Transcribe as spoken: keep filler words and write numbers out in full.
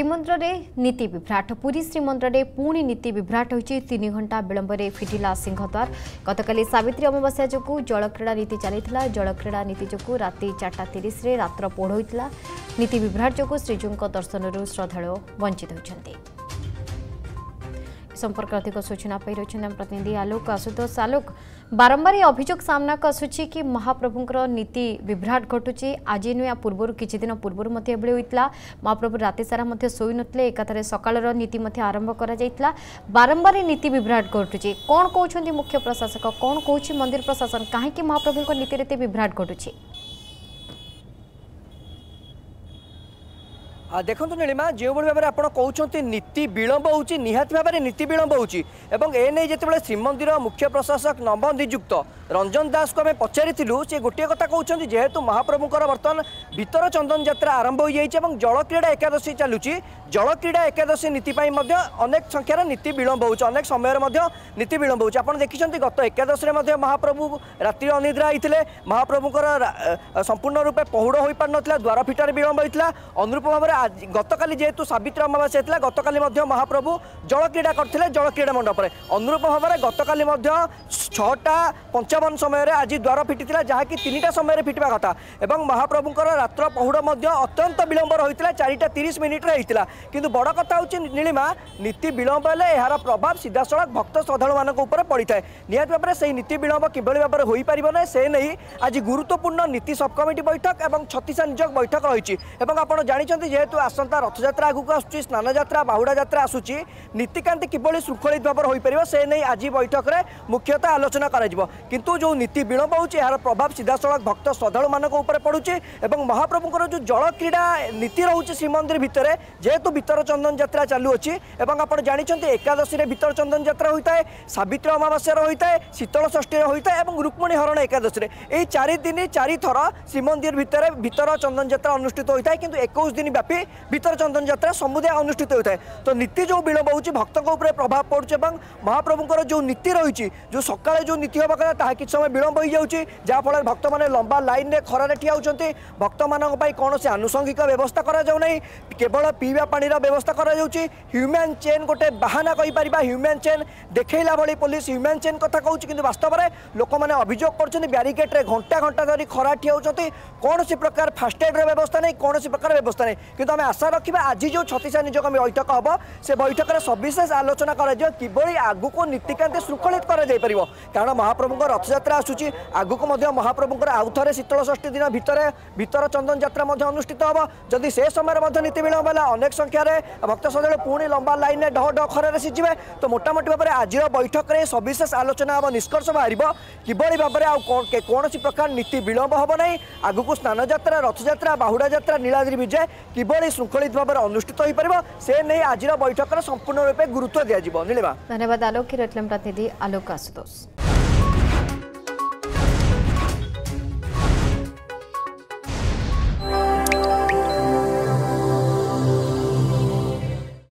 श्रीमंदिर में नीति विभ्राट पुरी श्रीमंदिर में पुणी नीति विभ्राट होती तीन घंटा विलंब फिटिला सिंहद्वार गतकाली सावित्री अमावास्या जो जलक्रीड़ा नीति चली जलक्रीड़ा नीति जो राति चार्टा तीस रात्र पोढ़ होता नीति विभ्राट जो श्रीजू दर्शन श्रद्धा वंचित होती संपर्क अधिक सूचना पाई रही प्रतिनिधि आलोक आशुतोष। आलोक बारंबार अभियोग सामना को आसूची कि महाप्रभुंर नीति विभ्राट घटुची आज नुआ पूर्व किछि दिन पूर्व होता महाप्रभु राति सारा शोई नथिले एकाथरे सकाळर नीति आरंभ करा जायतिला बारंबार नीति विभ्राट घटुची कौन कहउछन्ती मुख्य प्रशासक कौन कहउछि मंदिर प्रशासन काहेकि महाप्रभुंर नीति रीति विभ्राट घटुची। देखो नीलिमा जो भाव में आप कहते नीति विलंब हो निहाती भाव में नीति विलंब होने जिते श्रीमंदिर मुख्य प्रशासक नवनियुक्त रंजन दास को आम पचारि से गोटे कथा कहते जेहेतु महाप्रभुंर बर्तमान भीतर चंदन यात्रा आरंभ हो जाए जलक्रीड़ा एकादशी चलुची जलक्रीड़ा एकादशी नीति अनेक संख्यार नीति विलंब हो अनेक समय नीति विलंब हो देखिए गत एकादशी महाप्रभु राति अनिद्रा होते महाप्रभुंर संपूर्ण रूपे पहुड़ हो पार ना द्वार फिटार विलंब होता अनुरूप भाव में गतकाली जेहेतु सावित्री अमावास्या होता गतकाली महाप्रभु जलक्रीड़ा करते जलक्रीड़ा मंडप में अनुरूप भाव में गतकाली छटा पंचावन समय आज द्वार फिटी जहाँकि तीन टा समय फिटवा कथा एवं महाप्रभुंर रात्र पहुड़ अत्यंत विलंब रही चारिटा तीस मिनिट्रे होता किंतु बड़ कथा हूँ नीलिमा नीति विलंब हेले यार प्रभाव सीधा सड़क भक्त श्रद्धालु मान पड़ी था निहत भाव में से नीति विलंब किभली भाव में हो पार ना से नहीं आज गुरुत्वपूर्ण नीति सब कमिटी बैठक और छत्तीस निजक बैठक रही आपड़ जानते जेहेतु आसंता रथयात्रा आगू आसूँ स्नान यात्रा बाहुड़ा यात्रा आसूची नीतिकांति किभली श्रृंखलित भाव हो पार से नहीं आज बैठक में मुख्यतः आलोचना किंतु जो नीति विलंब हो यार प्रभाव सीधा सड़क भक्त श्रद्धालु मान पड़ुची और महाप्रभुंर जो जल क्रीड़ा नीति रोचे श्रीमंदिर भितर जेहेतु भीतर चंदन यात्रा चालुअछि एवं आप जानते एकादशी भीतर चंदन यात्रा होता है सावित्री अमावास्या होता है शीतल षष्ठी होता है और रुक्मिणी हरण एकादशी यही चार दिन चार थर श्रीमंदिर भितर भीतर चंदन यात्रा अनुष्ठित होता है किंतु इक्कीस दिन व्यापी भीतर चंदन यात्रा समुदाय अनुष्ठित होता है तो नीति जो विलंब होती भक्तों उपर प्रभाव पड़ुचे महाप्रभुंर जो नीति रही जो सकाଳେ जो नीति हवा कथा ताहा किछि समय विलंब हो जाउछि जहाँफल भक्त मैंने लंबा लाइन में खरारे ठिया होउछन्ति भक्त मानक पई कौनसी आनुषंगिक व्यवस्था करा जाउ नै केवल पीवा पानीर व्यवस्था करा जाउछि ह्यूमन चेन गोटे बाहाना कहि परिबा ह्यूमन चेन देखैला भली पुलिस ह्यूमन चेन कथा कहउछि किंतु वास्तव में लोक मैंने अभियोग करछन्ति बैरिकेड रे घंटा घंटा धरी खरा ठिया होउछन्ति कौनसी प्रकार फास्टैग रे व्यवस्था नहीं कौनसी प्रकार व्यवस्था नहीं किंतु आम आशा रखा आज जो छत्तीस निजक बैठक हम से बैठक में सविशेष आलोचना कर आगू नीतिकांति श्रृंखलित कर कारण महाप्रभुंर रथयात्रा आसूची आगू महाप्रभुंर आउ थे शीतल षष्ठी दिन भितर भीतर चंदन यात्रा अनुष्ठित हम जदि से समय नीति विलंब है अनेक संख्यार भक्त श्रद्धालु पुणी लंबा लाइन में ढह ढह खरारे सीझे तो मोटामोटी भाव में आज बैठक में सविशेष आलोचना हम निष्कर्ष बाहर किभली भाव में कौन प्रकार नीति विलंब हम ना आगू स्नान यात्रा रथयात्रा बाहुड़ा यात्रा नीलाद्रि विजय किभली श्रृंखलित भाव में अनुष्ठित हो पार से नहीं आज बैठक में संपूर्ण रूपे गुरुत्व दिया नीलिमा। धन्यवाद आलोक प्रतिनिधि आलोक आशुतोष।